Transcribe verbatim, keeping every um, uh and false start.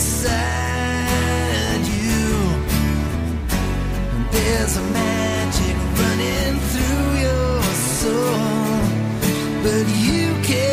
inside you. There's a magic running through your soul, but you can't